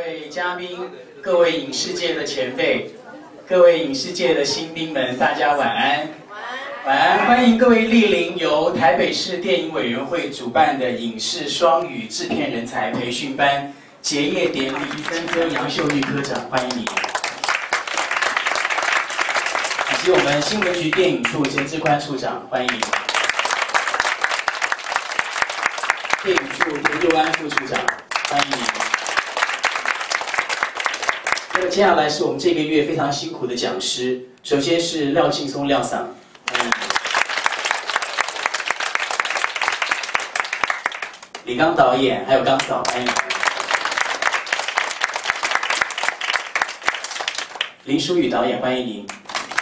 位嘉宾、各位影视界的前辈、各位影视界的新兵们，大家晚安。晚安，欢迎各位莅临由台北市电影委员会主办的影视双语制片人才培训班结业典礼。森森、杨秀玉科长，欢迎你。以及我们新闻局电影处陈志宽处长，欢迎你。电影处田佑安副处长，欢迎你。那么接下来是我们这个月非常辛苦的讲师，首先是廖庆松廖桑，欢迎你。李刚导演还有刚嫂，欢迎你。林淑宇导演，欢迎您。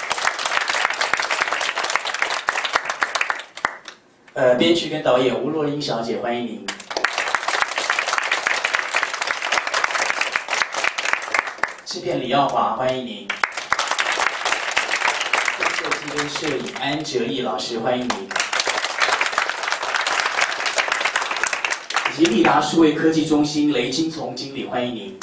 编剧跟导演吴若英小姐，欢迎您。制片李耀华，欢迎您。设计跟摄影安哲义老师，欢迎您。以及立达数位科技中心雷金从经理，欢迎您。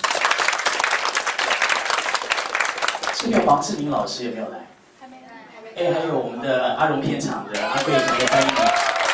制片黄志明老师有没有来？还没来，还有我们的阿荣片场的阿贵小姐，欢迎您。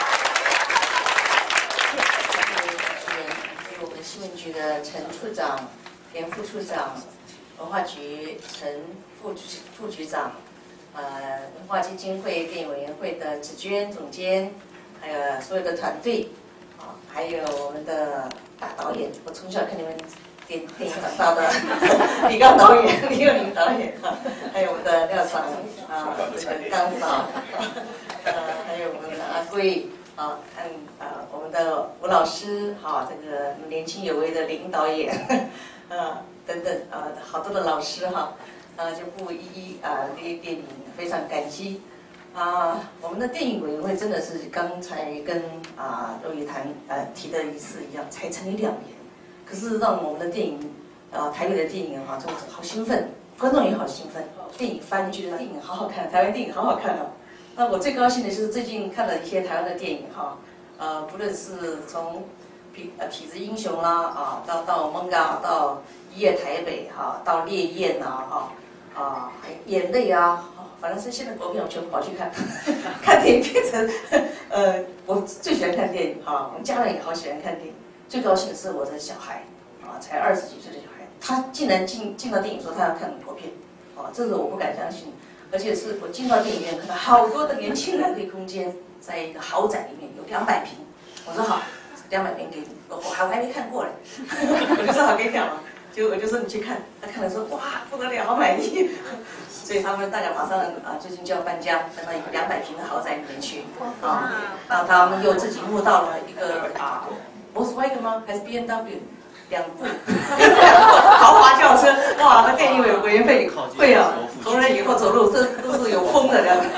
我们新闻局的陈处长、田副处长，文化局陈副局长，文化基金会电影委员会的芷娟总监，还有所有的团队，还有我们的大导演，我从小看你们电影长大的李刚导演、李幼玲导演，还有我们的廖桑这个刚嫂，还有我们的阿贵。看我们的吴老师，这个年轻有为的林导演，等等好多的老师就不一一列名，非常感激。我们的电影委员会真的是刚才跟肉雨谈提的一次一样，才成立2年，可是让我们的电影台北的电影真的好兴奋，观众也好兴奋，电影翻剧的电影好好看，台湾电影好好看那我最高兴的就是最近看了一些台湾的电影不论是从痞子英雄啦到蒙嘎，到一夜台北到烈焰眼泪反正是现在国片我全部跑去看，看电影变成我最喜欢看电影我们家人也好喜欢看电影。最高兴的是我的小孩才20几岁的小孩，他竟然进到电影说他要看国片这是我不敢相信。而且是我进到电影院看到好多的年轻人的空间，在一个豪宅里面有200平，我说好，200平给你，我还没看过嘞，我就说好给你嘛，结果我就说你去看，他看了说哇不得了，好满意，所以他们大家马上最近就要搬家，搬到一个200平的豪宅里面去然后他们又自己募到了一个Volkswagen 吗？还是 BMW？2部豪华轿车，哇！那电影委员会从人以后走路，这都是有风的人。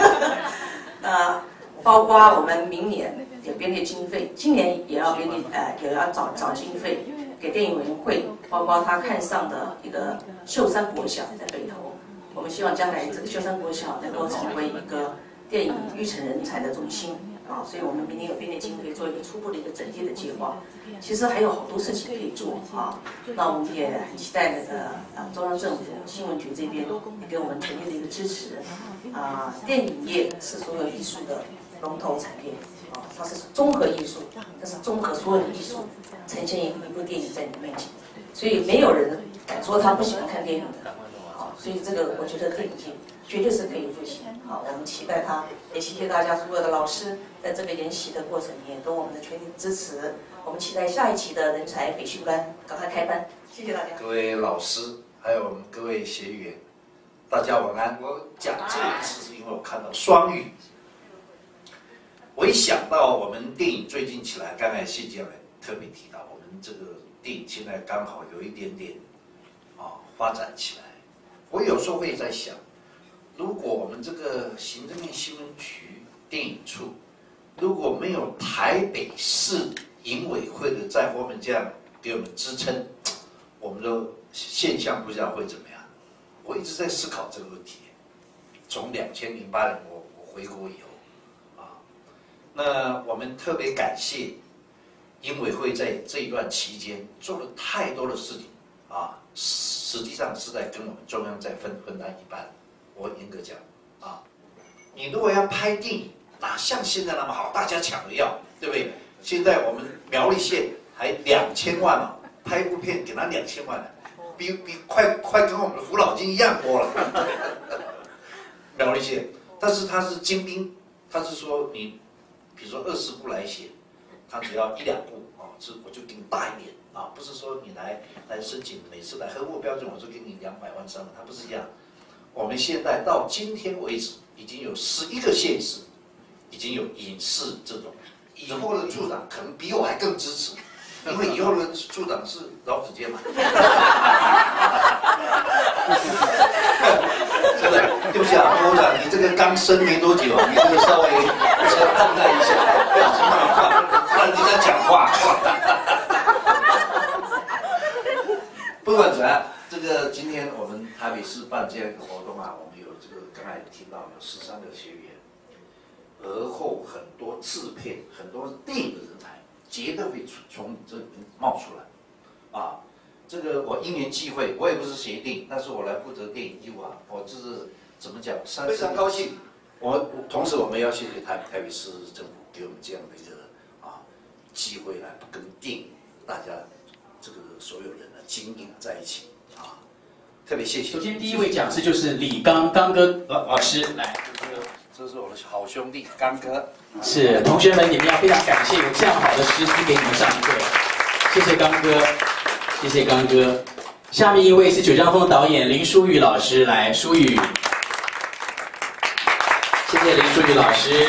包括我们明年也编列经费，今年也要编列也要找经费给电影委员会，包括他看上的一个秀山国小在北投，我们希望将来这个秀山国小能够成为一个电影育成人才的中心。所以我们明年有编列经费做一个初步的一个整体的计划。其实还有好多事情可以做那我们也很期待那个中央政府新闻局这边也给我们全力的一个支持。电影业是所有艺术的龙头产业它是综合艺术，它是综合所有的艺术呈现一部电影在你面前，所以没有人敢说他不喜欢看电影的。所以这个我觉得电影界绝对是可以复习。我们期待他，也谢谢大家所有的老师在这个研习的过程也跟我们的全力支持。我们期待下一期的人才培训班赶快开班，谢谢大家。 各位老师，还有我们各位学员，大家晚安。我讲这个是因为我看到双语，我一想到我们电影最近起来，刚才谢教练特别提到，我们这个电影现在刚好有一点点发展起来。我有时候会在想，如果我们这个行政院新闻局电影处如果没有台北市影委会的在后面这样给我们支撑，我们的现象不知道会怎么样。我一直在思考这个问题。从2008年我回国以后那我们特别感谢影委会在这一段期间做了太多的事情， 啊，实际上是在跟我们中央在分担一半。我严格讲啊，你如果要拍电影，哪像现在那么好，大家抢着要，对不对？现在我们苗栗县还2000万哦，拍一部片给他2000万了，比快跟我们的福老金一样多了。苗栗县，但是他是精兵，他是说你，比如说20部来写，他只要1、2部啊，我就给你大一点啊，不是说你来申请，每次来核物标准我就给你200万300万，他不是这样。我们现在到今天为止，已经有11个县市已经有影视这种。以后的处长可能比我还更支持，因为以后的处长是老子健嘛。真的，对不起啊，部长，你这个刚升没多久，你这个稍微按捺一下，不要这么快，让人家讲话。不管怎样，这个今天我们台北市办这样一个活动啊，我们有这个刚才听到有13个学员。而后很多制片、很多电影的人才，绝对会从这里面冒出来，啊，这个我因缘际会，我也不是学电影，但是我来负责电影业务啊，我就是怎么讲，非常高兴。同时我们要谢谢台北市政府给我们这样的一个机会来跟电影大家这个所有人的经营在一起啊，特别谢谢。 首先第一位讲师就是李刚哥老师来。 这是我的好兄弟刚哥， 是同学们，你们要非常感谢有这样好的师资给你们上课，谢谢刚哥，谢谢刚哥。下面一位是《九江风》导演林书宇老师，来，书宇，谢谢林书宇老师，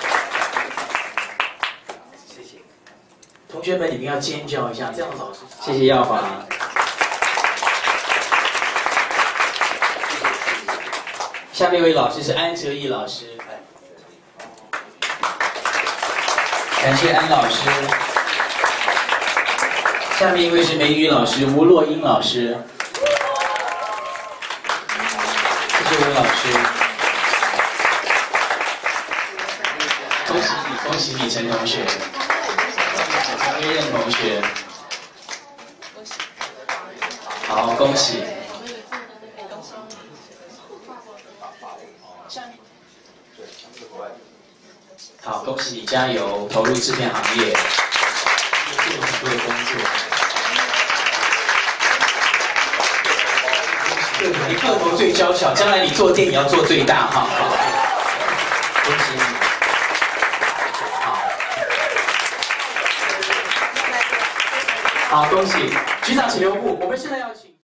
谢谢。 同学们，你们要尖叫一下，这样的老师，谢谢耀华。下面一位老师是安哲义老师，感谢安老师。下面一位是美女老师吴洛英老师，谢谢吴老师。恭喜你，恭喜你，陈同学，陈威任同学，好，恭喜。好，恭喜你加油，投入制片行业，做很多的工作。对，你个头最娇小，将来你做电影要做最大哈。恭喜你。好，恭喜局长请留步，我们现在要请。